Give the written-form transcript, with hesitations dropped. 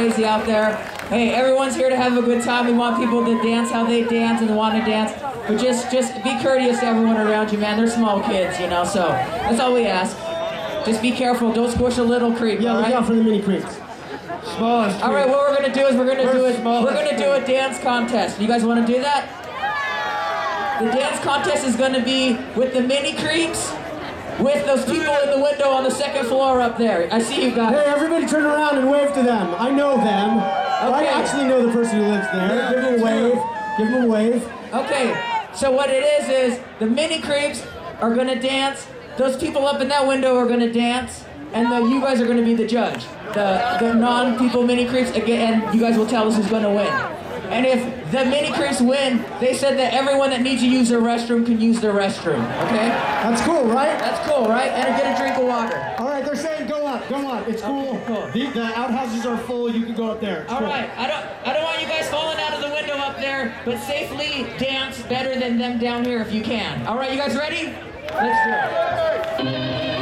crazy out there. Hey, everyone's here to have a good time. We want people to dance how they dance and want to dance. But just be courteous to everyone around you, man. They're small kids, you know, so that's all we ask. Just be careful. Don't squish a little creep, Yeah, all look right? out for the mini creeps. Smallest creep. All right, what we're going to do is we're going to do a dance contest. You guys want to do that? The dance contest is going to be with the mini creeps, with those people in the window on the second floor up there. I see you guys. Hey, everybody turn around and wave to them. I know them. I actually know the person who lives there. Yeah, Give them a wave. Give them a wave. Okay, so what it is the mini creeps are going to dance. Those people up in that window are going to dance. And you guys are going to be the judge. The non-people mini creeps, again, and you guys will tell us who's going to win. And if the mini creeps win, they said that everyone that needs to use their restroom can use their restroom, okay? That's cool, right? That's cool, right? And get a drink of water. All right, they're saying go up, go up. It's cool. cool. The outhouses are full. You can go up there. It's All cool. right, I don't want you guys falling out of the window up there, but safely dance better than them down here if you can. All right, you guys ready? Let's do it.